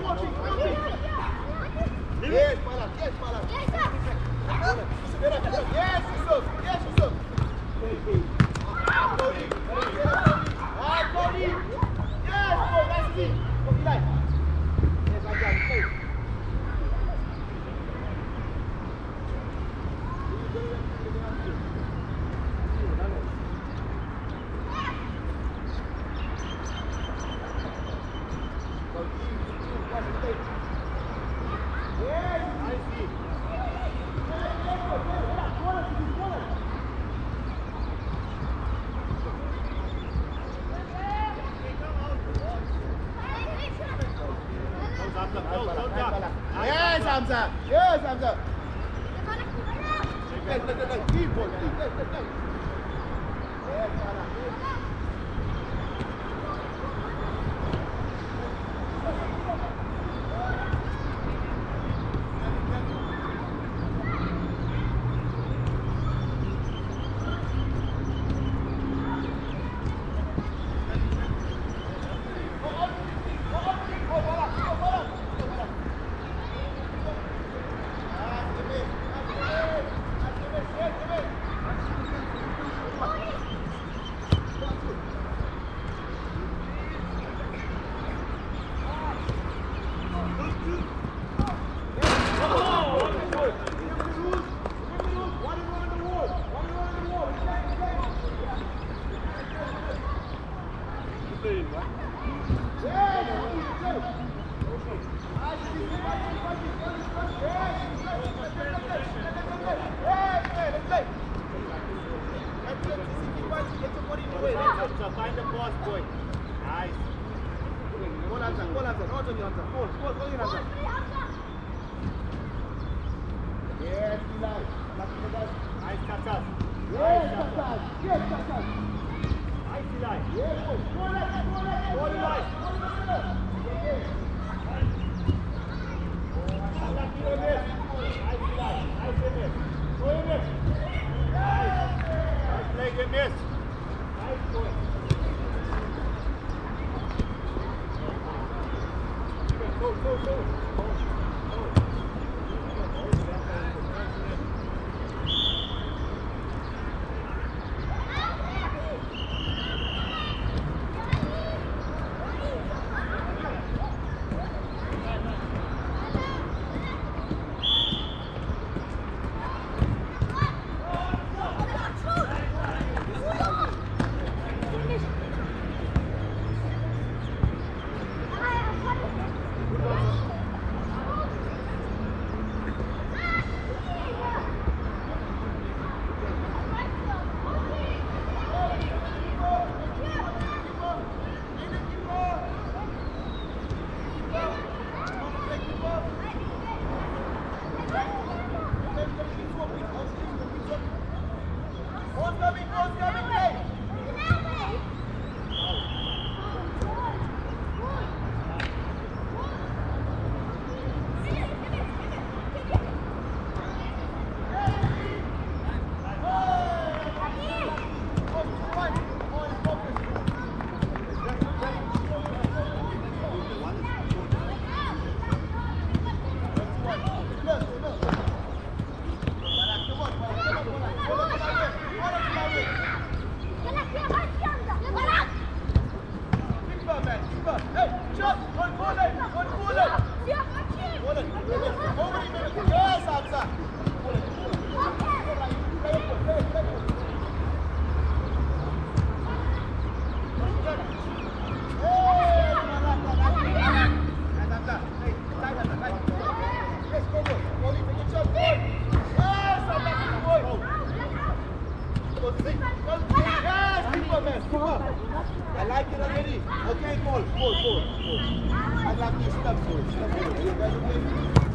Yes, Malak. Yes, Malak. Yes, Yusuf. Yes, Yusuf. Cody. Cody. Yes, go. That's it. Go, Eli. Yes, I'm done. Play. Yes, Hamza. Yes, Hamza. Keep going. Yes, Malak. Find the boss, boy. Nice. Go, Hamza. Go, Hamza. No, Johnny, Hamza. Go, Hamza. Yes, Eli. Nice, Katas. Yes, Katas. Yes, Katas. Nice, Eli. Yes, go, Eli. Nice leg and miss. Nice boy. Go. I like it already. Okay, Paul. I like this stuff.